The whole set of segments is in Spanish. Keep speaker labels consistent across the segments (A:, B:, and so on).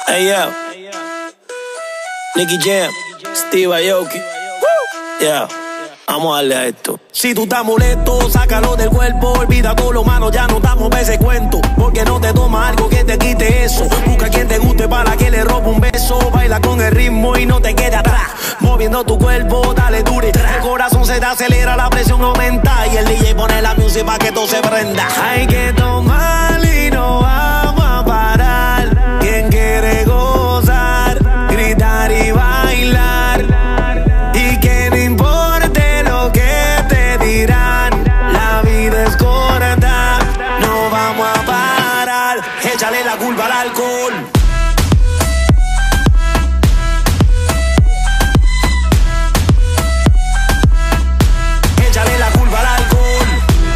A: Hey yo, Nicky Jam, Steve Aoki. Yeah, vamos a darle a esto. Si tú estás molesto, sácalo del cuerpo. Olvida todo lo malo, ya no damos ese cuento. Porque no te toma algo que te quite eso. Busca quien te guste para que le robe un beso. Baila con el ritmo y no te quede atrás. Moviendo tu cuerpo, dale dure. El corazón se te acelera, la presión aumenta. Y el DJ pone la música para que todo se prenda. Hay que tomar y no vamos a parar. Quien quiere gozar, gritar y bailar. Y que no importe lo que te dirán. La vida es corta, no vamos a parar. Échale la culpa al alcohol. Échale la culpa al alcohol.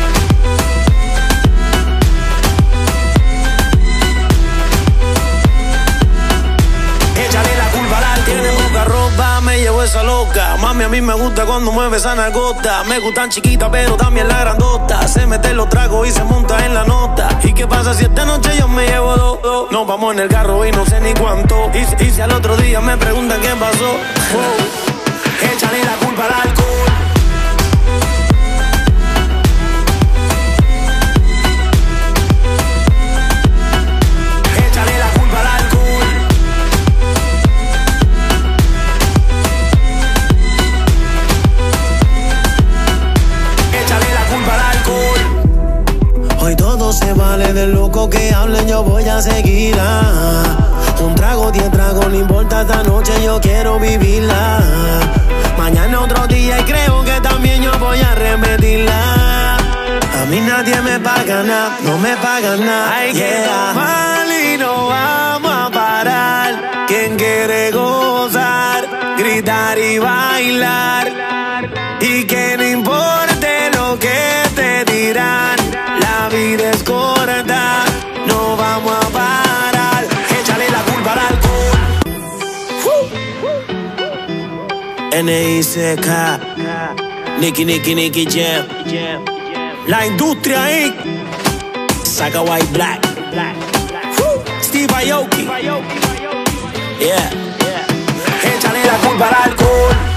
A: Échale la culpa al alcohol. Tiene poca ropa, me llevo esa loca. Mami, a mí me gusta cuando mueve esa nalgota. Me gustan chiquitas, pero también la grandota. Se mete los tragos y se monta en la nota. ¿Y qué pasa si esta noche yo me llevo dos? Nos vamos en el carro y no sé ni cuánto. Y si al otro día me preguntan qué pasó, échale la culpa al alcohol. Échale la culpa al alcohol. Échale la culpa al alcohol. Hoy todo se vale, de loco que hablen yo voy a seguirla. Un trago, 10 tragos, no importa, esta noche yo quiero vivirla. Mañana otro día y creo que también yo voy a repetirla. A mí nadie me paga nada, no me pagan nada. Hay que tomar y no vamos a parar. Quien quiere gozar, gritar y bailar. Y que no importe lo que te dirán. La vida es corta, no vamos a parar. Échale la culpa al alcohol. N.I.C.K. Nicky Jam. La industria Inc. Saca White Black. Steve Aoki. Yeah. Échale la culpa al alcohol.